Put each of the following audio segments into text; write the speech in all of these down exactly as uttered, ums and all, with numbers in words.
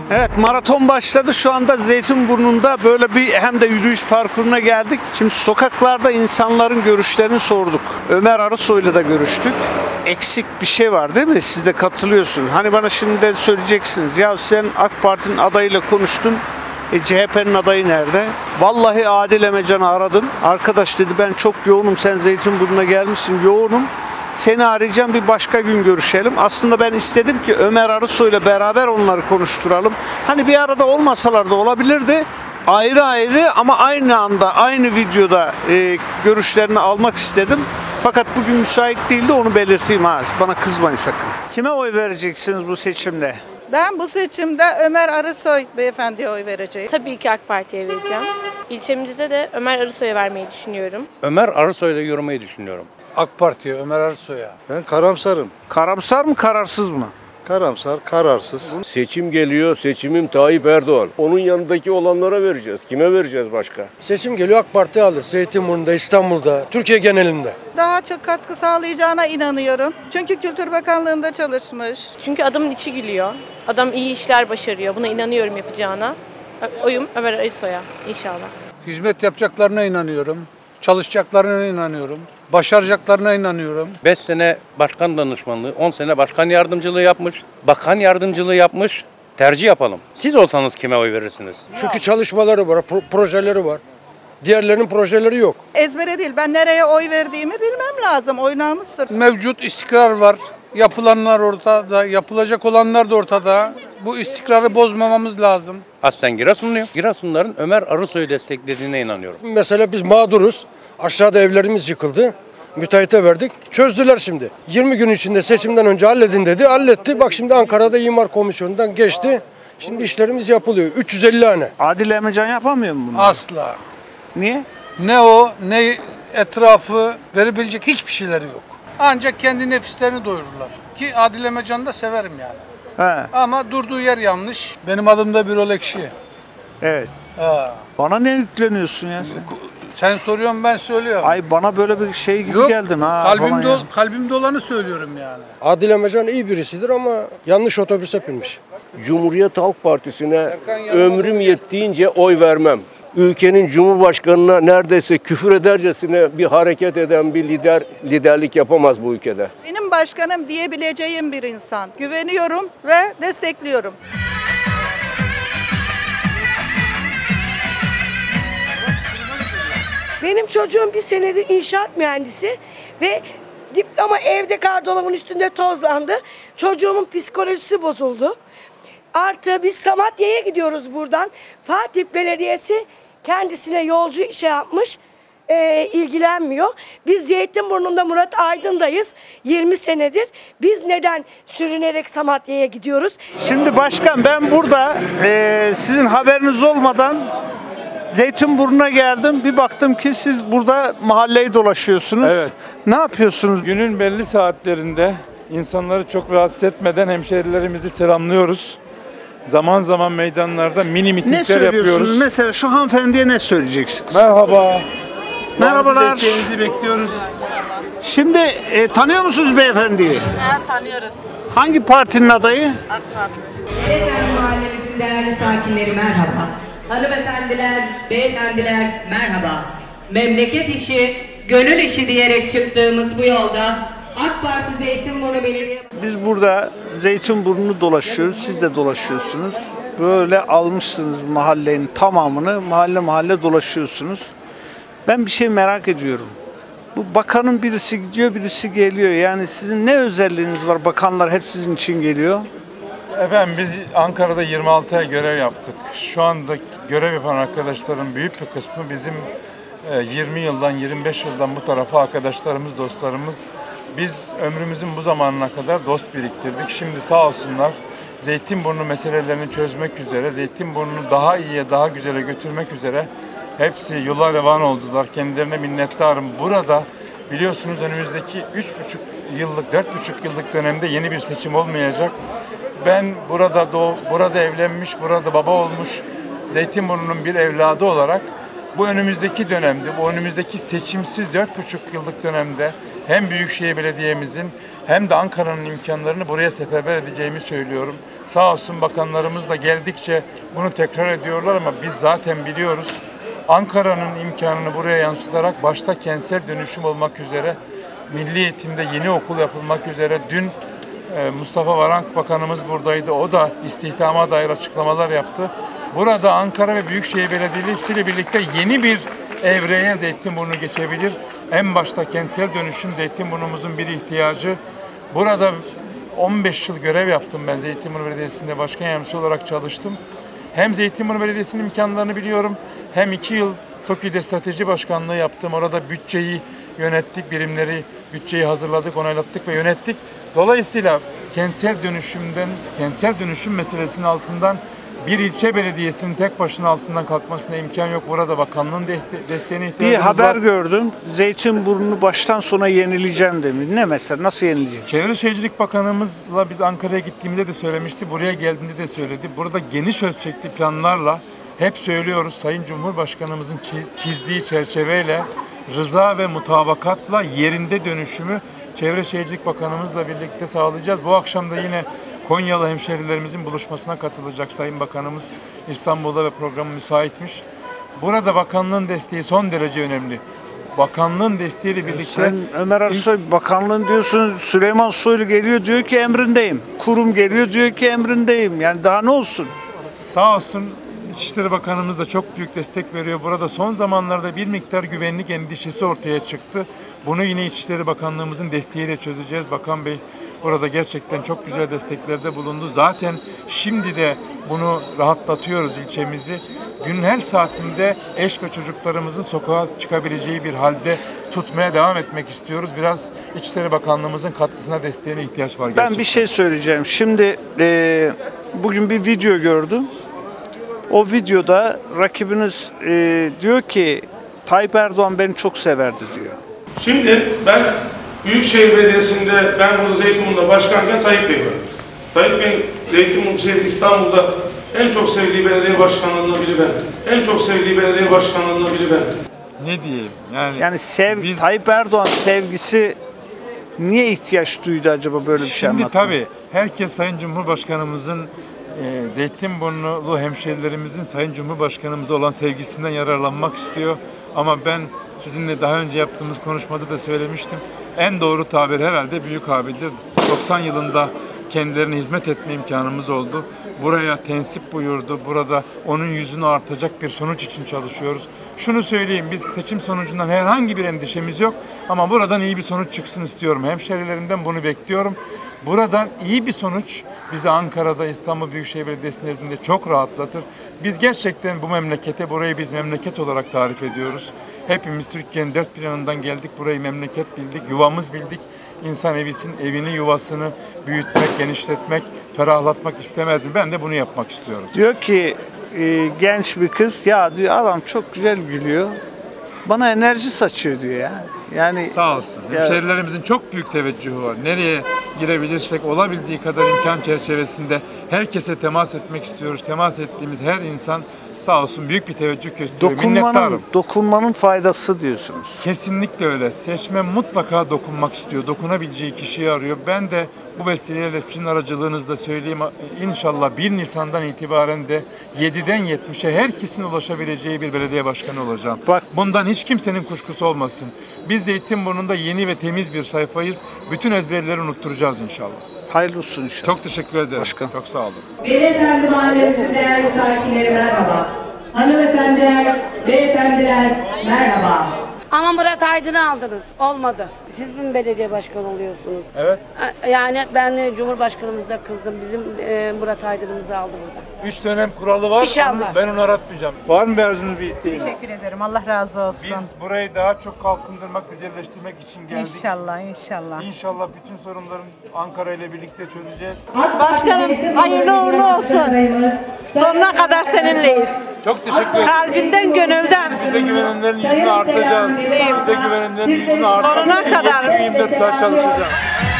Evet, maraton başladı. Şu anda Zeytinburnu'nda böyle bir hem de yürüyüş parkuruna geldik. Şimdi sokaklarda insanların görüşlerini sorduk. Ömer Arısoy'la da görüştük. Eksik bir şey var değil mi? Siz de katılıyorsunuz. Hani bana şimdi de söyleyeceksiniz. Ya sen AK Parti'nin adayıyla konuştun. E, C H P'nin adayı nerede? Vallahi Adil Emecan'ı aradım. Arkadaş dedi ben çok yoğunum. Sen Zeytinburnu'na gelmişsin. Yoğunum. Seni arayacağım, bir başka gün görüşelim. Aslında ben istedim ki Ömer Arısoy'la beraber onları konuşturalım. Hani bir arada olmasalar da olabilirdi. Ayrı ayrı ama aynı anda, aynı videoda e, görüşlerini almak istedim. Fakat bugün müsait değildi, onu belirteyim ha. Bana kızmayın sakın. Kime oy vereceksiniz bu seçimde? Ben bu seçimde Ömer Arısoy beyefendiye oy vereceğim. Tabii ki AK Parti'ye vereceğim. İlçemizde de Ömer Arısoy'a vermeyi düşünüyorum. Ömer Arısoy'la yürümeyi düşünüyorum. AK Parti'ye, Ömer Arısoy'a. Ben karamsarım. Karamsar mı, kararsız mı? Karamsar, kararsız. Seçim geliyor, seçimim Tayyip Erdoğan. Onun yanındaki olanlara vereceğiz. Kime vereceğiz başka? Seçim geliyor, AK Parti alır. Zeytinburnu'nda, İstanbul'da, Türkiye genelinde. Daha çok katkı sağlayacağına inanıyorum. Çünkü Kültür Bakanlığı'nda çalışmış. Çünkü adamın içi gülüyor. Adam iyi işler başarıyor. Buna inanıyorum yapacağına. Oyum Ömer Arısoy'a inşallah. Hizmet yapacaklarına inanıyorum. Çalışacaklarına inanıyorum. Başaracaklarına inanıyorum. beş sene başkan danışmanlığı, on sene başkan yardımcılığı yapmış. Bakan yardımcılığı yapmış. Tercih yapalım. Siz olsanız kime oy verirsiniz? Çünkü çalışmaları var, pro- projeleri var. Diğerlerinin projeleri yok. Ezbere değil, ben nereye oy verdiğimi bilmem lazım. Oy namustur. Mevcut istikrar var. Yapılanlar ortada, yapılacak olanlar da ortada. Bu istikrarı bozmamamız lazım. Aslen Giresunluyum. Giresunların Ömer Arısoy'u desteklediğine inanıyorum. Mesela biz mağduruz. Aşağıda evlerimiz yıkıldı. Müteahhite verdik. Çözdüler şimdi. yirmi gün içinde seçimden önce halledin dedi. Halletti. Bak şimdi Ankara'da İmar Komisyonu'ndan geçti. Şimdi işlerimiz yapılıyor. üç yüz elli hane. Adil Emecan yapamıyor mu bunu? Asla. Niye? Ne o, ne etrafı verebilecek hiçbir şeyleri yok. Ancak kendi nefislerini doyururlar. Ki Adil Emecan'ı da severim yani. He, Ama durduğu yer yanlış. Benim adım da Birol Ekşi. evet. Ha. Bana ne yükleniyorsun ya? Sen soruyorsun, ben söylüyorum. Ay bana böyle bir şey gibi Yok, geldin ha. kalbimde, falan ya. kalbimde olanı söylüyorum yani. Adil Emecan iyi birisidir ama yanlış otobüse binmiş. Cumhuriyet Halk Partisi'ne ömrüm yettiğince oy vermem. Ülkenin Cumhurbaşkanı'na neredeyse küfür edercesine bir hareket eden bir lider liderlik yapamaz bu ülkede. Benim başkanım diyebileceğim bir insan. Güveniyorum ve destekliyorum. Benim çocuğum bir senedir inşaat mühendisi ve diploma evde gardırobun üstünde tozlandı. Çocuğumun psikolojisi bozuldu. Artı biz Samatya'ya gidiyoruz buradan. Fatih Belediyesi kendisine yolcu şey yapmış, e, ilgilenmiyor. Biz Zeytinburnu'nda Murat Aydın'dayız yirmi senedir. Biz neden sürünerek Samatya'ya gidiyoruz? Şimdi başkan, ben burada e, sizin haberiniz olmadan Zeytinburnu'na geldim. Bir baktım ki siz burada mahalleyi dolaşıyorsunuz. Evet. Ne yapıyorsunuz? Günün belli saatlerinde insanları çok rahatsız etmeden hemşehrilerimizi selamlıyoruz. Zaman zaman meydanlarda mini Ne mitingler söylüyorsunuz? yapıyoruz. Mesela şu hanımefendiye ne söyleyeceksiniz? Merhaba. Merhabalar. Desteğinizi bekliyoruz. Şimdi e, tanıyor musunuz beyefendiyi? Evet, tanıyoruz. Hangi partinin adayı? AK Parti. Beyefendi mahallemizin değerli sakinleri merhaba. Hanımefendiler, beyefendiler merhaba. Memleket işi, gönül işi diyerek çıktığımız bu yolda AK Parti Zeytinburnu Belediye... Biz burada Zeytinburnu'nu dolaşıyoruz, siz de dolaşıyorsunuz. Böyle almışsınız mahallenin tamamını, mahalle mahalle dolaşıyorsunuz. Ben bir şey merak ediyorum. Bu bakanın birisi gidiyor, birisi geliyor. Yani sizin ne özelliğiniz var? Bakanlar hep sizin için geliyor. Efendim biz Ankara'da yirmi altı ay görev yaptık. Şu anda görev yapan arkadaşların büyük bir kısmı bizim yirmi yıldan yirmi beş yıldan bu tarafa arkadaşlarımız, dostlarımız. Biz ömrümüzün bu zamanına kadar dost biriktirdik. Şimdi sağ olsunlar Zeytinburnu meselelerini çözmek üzere, Zeytinburnu'nu daha iyiye, daha güzele götürmek üzere hepsi yola revan oldular. Kendilerine minnettarım. Burada biliyorsunuz önümüzdeki üç buçuk yıllık, dört buçuk yıllık dönemde yeni bir seçim olmayacak. Ben burada doğ, burada evlenmiş, burada baba olmuş Zeytinburnu'nun bir evladı olarak bu önümüzdeki dönemde, bu önümüzdeki seçimsiz dört buçuk yıllık dönemde hem Büyükşehir Belediye'mizin hem de Ankara'nın imkanlarını buraya seferber edeceğimi söylüyorum. Sağ olsun bakanlarımız da geldikçe bunu tekrar ediyorlar ama biz zaten biliyoruz. Ankara'nın imkanını buraya yansıtarak başta kentsel dönüşüm olmak üzere Milli Eğitim'de yeni okul yapılmak üzere dün Mustafa Varank Bakanımız buradaydı. O da istihdama dair açıklamalar yaptı. Burada Ankara ve Büyükşehir Belediyesi ile birlikte yeni bir evreye Zeytinburnu geçebilir. En başta kentsel dönüşüm Zeytinburnu'muzun bir ihtiyacı. Burada on beş yıl görev yaptım ben Zeytinburnu Belediyesi'nde başkan yardımcısı olarak çalıştım. Hem Zeytinburnu Belediyesi'nin imkanlarını biliyorum hem iki yıl TOKİ'de strateji başkanlığı yaptım. Orada bütçeyi yönettik, birimleri bütçeyi hazırladık, onaylattık ve yönettik. Dolayısıyla kentsel dönüşümden, kentsel dönüşüm meselesinin altından bir ilçe belediyesinin tek başına altından kalkmasına imkan yok. Burada bakanlığın de desteğine ihtiyacımız var. Bir haber gördüm. Zeytinburnu'nu baştan sona yenileyeceğim demiş. Ne mesela? Nasıl yenileyecek? Çevre Şehircilik Bakanımızla biz Ankara'ya gittiğimizde de söylemişti. Buraya geldiğinde de söyledi. Burada geniş ölçekli planlarla hep söylüyoruz. Sayın Cumhurbaşkanımızın çizdiği çerçeveyle rıza ve mutabakatla yerinde dönüşümü Çevre Şehircilik Bakanımızla birlikte sağlayacağız. Bu akşam da yine Konyalı hemşehrilerimizin buluşmasına katılacak Sayın Bakanımız İstanbul'da ve programı müsaitmiş. Burada bakanlığın desteği son derece önemli. Bakanlığın desteğiyle birlikte... Sen Ömer Arısoy bakanlığın diyorsun, Süleyman Soylu geliyor diyor ki emrindeyim. Kurum geliyor diyor ki emrindeyim. Yani daha ne olsun? Sağ olsun İçişleri Bakanımız da çok büyük destek veriyor. Burada son zamanlarda bir miktar güvenlik endişesi ortaya çıktı. Bunu yine İçişleri Bakanlığımızın desteğiyle çözeceğiz. Bakan Bey burada gerçekten çok güzel desteklerde bulundu. Zaten şimdi de bunu rahatlatıyoruz ilçemizi. Günün her saatinde eş ve çocuklarımızın sokağa çıkabileceği bir halde tutmaya devam etmek istiyoruz. Biraz İçişleri Bakanlığımızın katkısına, desteğine ihtiyaç var gerçekten. Ben bir şey söyleyeceğim. Şimdi e, bugün bir video gördüm. O videoda rakibiniz e, diyor ki Tayyip Erdoğan beni çok severdi diyor. Şimdi ben Büyükşehir Belediyesi'nde ben burada Zeytinburnu'nda başkanken Tayyip Bey var. Tayyip Bey Zeytinburnu şehri İstanbul'da en çok sevdiği belediye başkanlarından biri ben. En çok sevdiği belediye başkanlarından biri ben. Ne diyeyim? Yani, yani sev, biz... Tayyip Erdoğan sevgisi niye ihtiyaç duydu acaba böyle bir şey anlatmaya? Şimdi tabii herkes Sayın Cumhurbaşkanımızın e, Zeytinburnulu hemşehrilerimizin Sayın Cumhurbaşkanımıza olan sevgisinden yararlanmak istiyor. Ama ben sizinle daha önce yaptığımız konuşmada da söylemiştim. En doğru tabir herhalde büyük abidir. doksan yılında kendilerine hizmet etme imkanımız oldu. Buraya tensip buyurdu. Burada onun yüzünü artacak bir sonuç için çalışıyoruz. Şunu söyleyeyim, biz seçim sonucundan herhangi bir endişemiz yok. Ama buradan iyi bir sonuç çıksın istiyorum. Hemşehrilerimden bunu bekliyorum. Buradan iyi bir sonuç bizi Ankara'da, İstanbul Büyükşehir Belediyesi nezdinde çok rahatlatır. Biz gerçekten bu memlekete, burayı biz memleket olarak tarif ediyoruz. Hepimiz Türkiye'nin dört bir yanından geldik, burayı memleket bildik, yuvamız bildik. İnsan evisin, evini, yuvasını büyütmek, genişletmek, ferahlatmak istemez mi? Ben de bunu yapmak istiyorum. Diyor ki e, genç bir kız, ya diyor adam çok güzel gülüyor, bana enerji saçıyor diyor ya. Yani sağ olsun. Hemşehrilerimizin çok büyük teveccühü var. Nereye girebilirsek olabildiği kadar imkan çerçevesinde herkese temas etmek istiyoruz. Temas ettiğimiz her insan sağ olsun büyük bir teveccüh gösteriyor. Dokunmanın, dokunmanın faydası diyorsunuz. Kesinlikle öyle. Seçmen mutlaka dokunmak istiyor. Dokunabileceği kişiyi arıyor. Ben de bu vesileyle sizin aracılığınızla söyleyeyim. İnşallah bir Nisan'dan itibaren de yediden yetmişe herkesin ulaşabileceği bir belediye başkanı olacağım. Bak, bundan hiç kimsenin kuşkusu olmasın. Biz Zeytinburnu'nda yeni ve temiz bir sayfayız. Bütün ezberleri unutturacağız inşallah. Hayırlı olsun inşallah. Çok teşekkür ederim. Başkan. Çok sağ olun. Beyefendi Mahallesi değerli sakinleri merhaba. Hanımefendiler, beyefendiler merhaba. Ama Murat Aydın'ı aldınız. Olmadı. Siz mi belediye başkanı oluyorsunuz? Evet. Yani ben Cumhurbaşkanımıza kızdım. Bizim e, Murat Aydın'ımızı aldı burada. Üç dönem kuralı var. İnşallah. Ben onu aratmayacağım. Var mı bir arzunuz, bir isteğiniz? Teşekkür ederim. Allah razı olsun. Biz burayı daha çok kalkındırmak, güzelleştirmek için geldik. İnşallah, inşallah. İnşallah bütün sorunların Ankara ile birlikte çözeceğiz. Başkanım hayırlı uğurlu olsun. Sonuna kadar seninleyiz. Çok teşekkür ederim. Kalbinden, gönülden. Bize güvenenlerin yüzünü artacağız. Bize güvenenlerin yüzünü artacağız. Sonuna kadar. yirmi dört saat çalışacağız.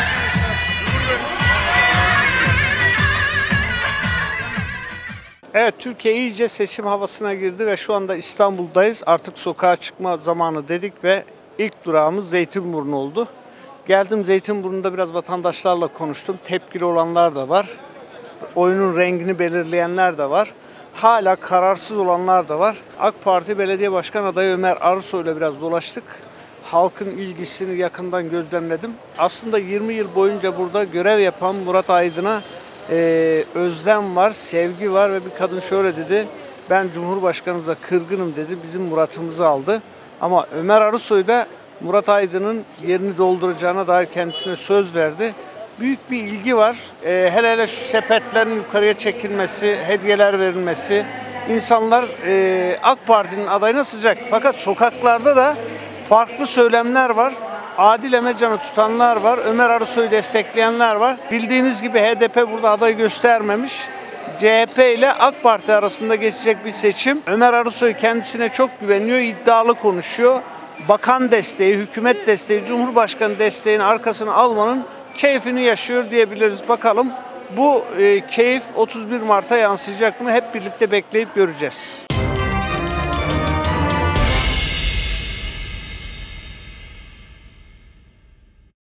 Evet, Türkiye iyice seçim havasına girdi ve şu anda İstanbul'dayız. Artık sokağa çıkma zamanı dedik ve ilk durağımız Zeytinburnu oldu. Geldim Zeytinburnu'nda biraz vatandaşlarla konuştum. Tepkili olanlar da var. Oyunun rengini belirleyenler de var. Hala kararsız olanlar da var. AK Parti Belediye Başkan adayı Ömer Arısoy ile biraz dolaştık. Halkın ilgisini yakından gözlemledim. Aslında yirmi yıl boyunca burada görev yapan Murat Aydın'a e, özlem var, sevgi var ve bir kadın şöyle dedi. Ben Cumhurbaşkanımıza kırgınım dedi. Bizim Murat'ımızı aldı. Ama Ömer Arısoy da Murat Aydın'ın yerini dolduracağına dair kendisine söz verdi. Büyük bir ilgi var. E, hele hele şu sepetlerin yukarıya çekilmesi, hediyeler verilmesi. İnsanlar e, AK Parti'nin adayına sıcak. Fakat sokaklarda da farklı söylemler var. Adil Emecan'ı tutanlar var. Ömer Arısoy'u destekleyenler var. Bildiğiniz gibi H D P burada aday göstermemiş. C H P ile AK Parti arasında geçecek bir seçim. Ömer Arısoy kendisine çok güveniyor, iddialı konuşuyor. Bakan desteği, hükümet desteği, Cumhurbaşkanı desteğinin arkasına almanın keyfini yaşıyor diyebiliriz. Bakalım bu e, keyif otuz bir Mart'a yansıyacak mı? Hep birlikte bekleyip göreceğiz.